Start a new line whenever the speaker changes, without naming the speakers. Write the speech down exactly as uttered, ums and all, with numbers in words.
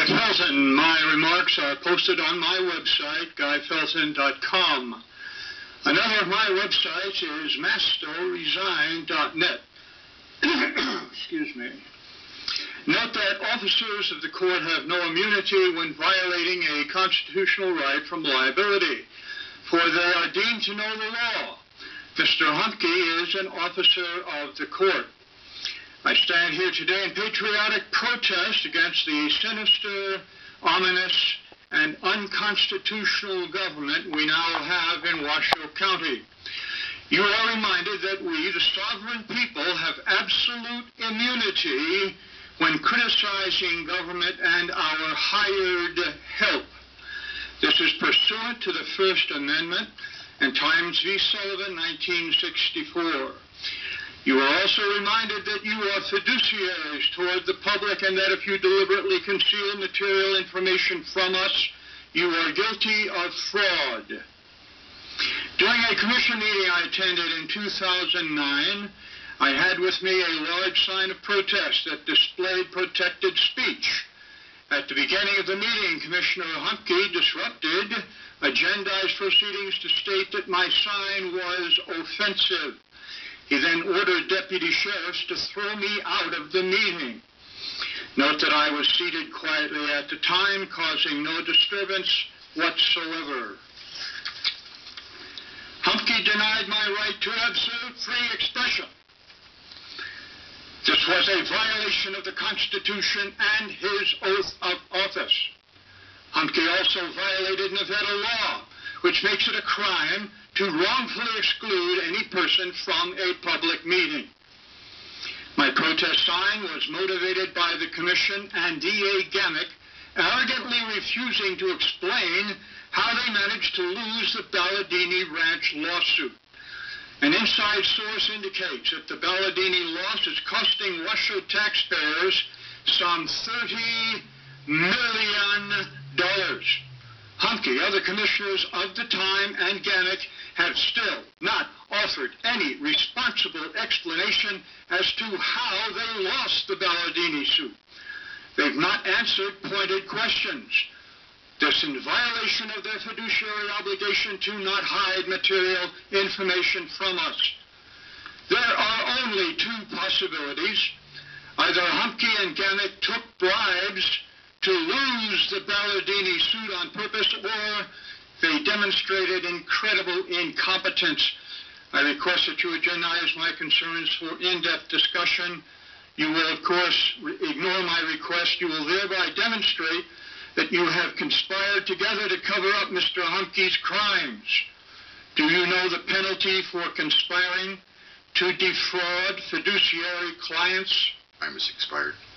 Guy Felton. My remarks are posted on my website, guy felton dot com. Another of my websites is masto resign dot net. Excuse me. Note that officers of the court have no immunity when violating a constitutional right from liability, for they are deemed to know the law. Mister Humke is an officer of the court. I stand here today in patriotic protest against the sinister, ominous, and unconstitutional government we now have in Washoe County. You are reminded that we, the sovereign people, have absolute immunity when criticizing government and our hired help. This is pursuant to the First Amendment and Times v. Sullivan, nineteen sixty-four. You are also reminded that you are fiduciaries toward the public and that if you deliberately conceal material information from us, you are guilty of fraud. During a commission meeting I attended in two thousand nine, I had with me a large sign of protest that displayed protected speech. At the beginning of the meeting, Commissioner Humke disrupted agendized proceedings to state that my sign was offensive. He then ordered deputy sheriffs to throw me out of the meeting. Note that I was seated quietly at the time, causing no disturbance whatsoever. Humke denied my right to absolute free expression. This was a violation of the Constitution and his oath of office. Humke also violated Nevada law, which makes it a crime to wrongfully exclude any person from a public meeting. My protest sign was motivated by the Commission and D A Gamek arrogantly refusing to explain how they managed to lose the Balladini Ranch lawsuit. An inside source indicates that the Balladini loss is costing Washoe taxpayers some thirty million dollars. Humke, other commissioners of the time, and Gamek have still not offered any responsible explanation as to how they lost the Balladini suit. They've not answered pointed questions. This in violation of their fiduciary obligation to not hide material information from us. There are only two possibilities. Either Humke and Gamek took bribes to lose the Balladini suit on purpose, or they demonstrated incredible incompetence. I request that you agendize my concerns for in-depth discussion. You will, of course, ignore my request. You will thereby demonstrate that you have conspired together to cover up Mister Humke's crimes. Do you know the penalty for conspiring to defraud fiduciary clients?
Time has expired.